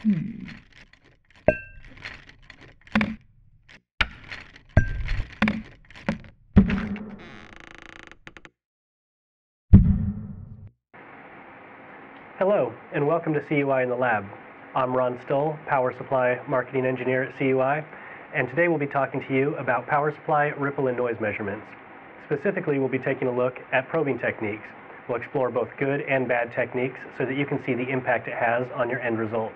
Hello, and welcome to CUI In The Lab. I'm Stull, Power Supply Marketing Engineer at CUI, and today we'll be talking to you about power supply ripple and noise measurements. Specifically, we'll be taking a look at probing techniques. We'll explore both good and bad techniques so that you can see the impact it has on your end results.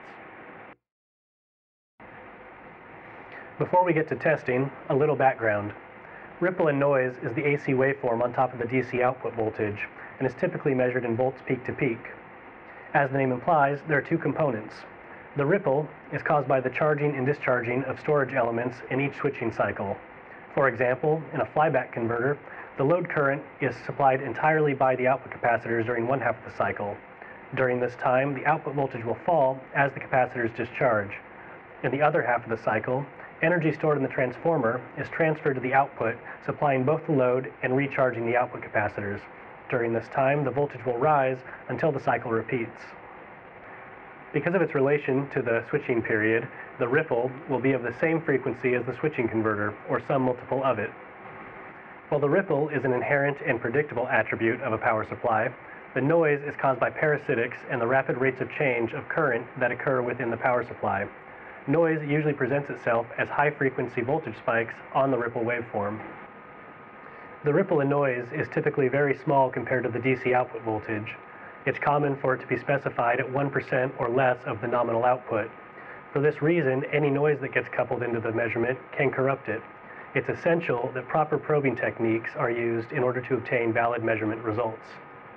Before we get to testing, a little background. Ripple and noise is the AC waveform on top of the DC output voltage, and is typically measured in volts peak to peak. As the name implies, there are two components. The ripple is caused by the charging and discharging of storage elements in each switching cycle. For example, in a flyback converter, the load current is supplied entirely by the output capacitors during one half of the cycle. During this time, the output voltage will fall as the capacitors discharge. In the other half of the cycle, energy stored in the transformer is transferred to the output, supplying both the load and recharging the output capacitors. During this time, the voltage will rise until the cycle repeats. Because of its relation to the switching period, the ripple will be of the same frequency as the switching converter, or some multiple of it. While the ripple is an inherent and predictable attribute of a power supply, the noise is caused by parasitics and the rapid rates of change of current that occur within the power supply. Noise usually presents itself as high-frequency voltage spikes on the ripple waveform. The ripple in noise is typically very small compared to the DC output voltage. It's common for it to be specified at 1% or less of the nominal output. For this reason, any noise that gets coupled into the measurement can corrupt it. It's essential that proper probing techniques are used in order to obtain valid measurement results.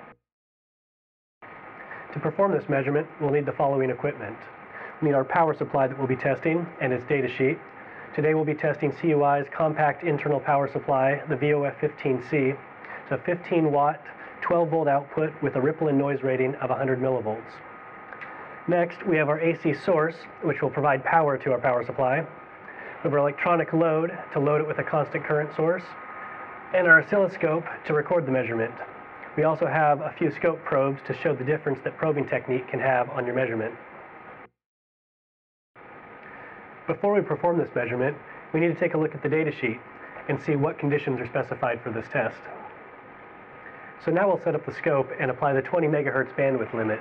To perform this measurement, we'll need the following equipment. We need our power supply that we'll be testing and its data sheet. Today we'll be testing CUI's compact internal power supply, the VOF15C. It's a 15-watt, 12-volt output with a ripple and noise rating of 100 millivolts. Next, we have our AC source, which will provide power to our power supply. We have our electronic load to load it with a constant current source, and our oscilloscope to record the measurement. We also have a few scope probes to show the difference that probing technique can have on your measurement. Before we perform this measurement, we need to take a look at the data sheet and see what conditions are specified for this test. So now we'll set up the scope and apply the 20 megahertz bandwidth limit.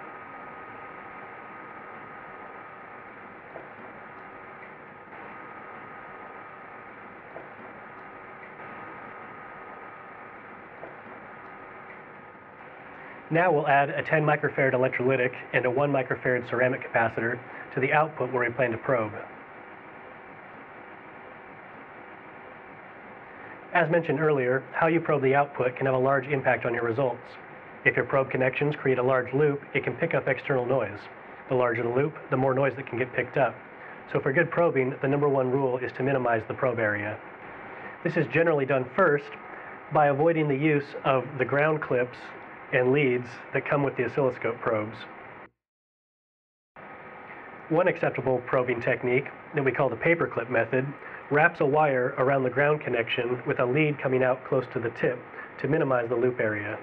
Now we'll add a 10 microfarad electrolytic and a 1 microfarad ceramic capacitor to the output where we plan to probe. As mentioned earlier, how you probe the output can have a large impact on your results. If your probe connections create a large loop, it can pick up external noise. The larger the loop, the more noise that can get picked up. So for good probing, the number one rule is to minimize the probe area. This is generally done first by avoiding the use of the ground clips and leads that come with the oscilloscope probes. One acceptable probing technique, that we call the paperclip method, wraps a wire around the ground connection with a lead coming out close to the tip to minimize the loop area.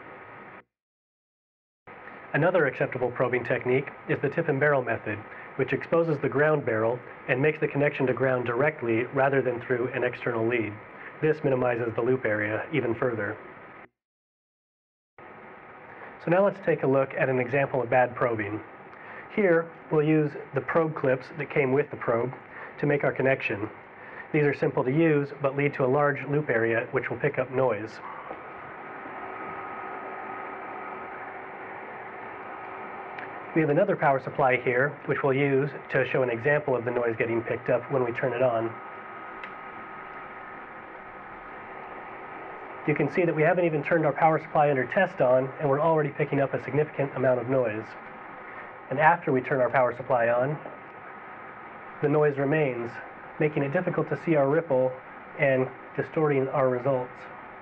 Another acceptable probing technique is the tip and barrel method, which exposes the ground barrel and makes the connection to ground directly rather than through an external lead. This minimizes the loop area even further. So now let's take a look at an example of bad probing. Here, we'll use the probe clips that came with the probe to make our connection. These are simple to use, but lead to a large loop area which will pick up noise. We have another power supply here, which we'll use to show an example of the noise getting picked up when we turn it on. You can see that we haven't even turned our power supply under test on, and we're already picking up a significant amount of noise. And after we turn our power supply on, the noise remains, making it difficult to see our ripple and distorting our results.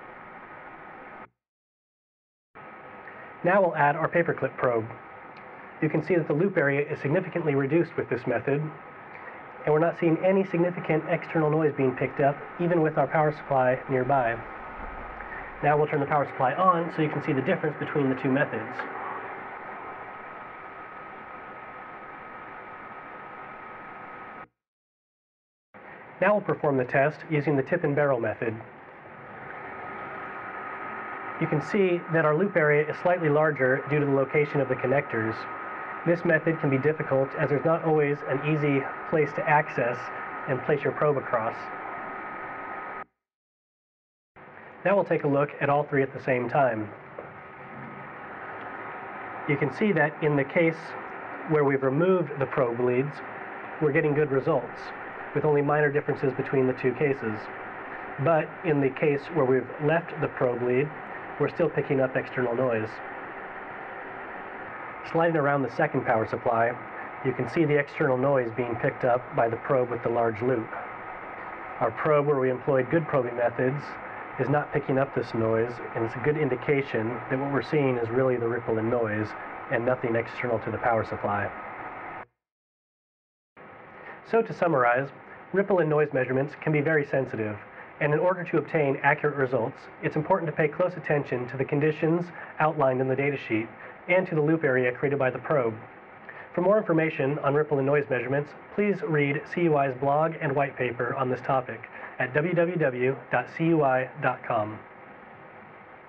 Now we'll add our paperclip probe. You can see that the loop area is significantly reduced with this method, and we're not seeing any significant external noise being picked up, even with our power supply nearby. Now we'll turn the power supply on so you can see the difference between the two methods. Now we'll perform the test using the tip and barrel method. You can see that our loop area is slightly larger due to the location of the connectors. This method can be difficult as there's not always an easy place to access and place your probe across. Now we'll take a look at all three at the same time. You can see that in the case where we've removed the probe leads, we're getting good results, with only minor differences between the two cases. But in the case where we've left the probe lead, we're still picking up external noise. Sliding around the second power supply, you can see the external noise being picked up by the probe with the large loop. Our probe, where we employed good probing methods, is not picking up this noise, and it's a good indication that what we're seeing is really the ripple in noise and nothing external to the power supply. So to summarize, ripple and noise measurements can be very sensitive, and in order to obtain accurate results, it's important to pay close attention to the conditions outlined in the datasheet and to the loop area created by the probe. For more information on ripple and noise measurements, please read CUI's blog and white paper on this topic at www.cui.com.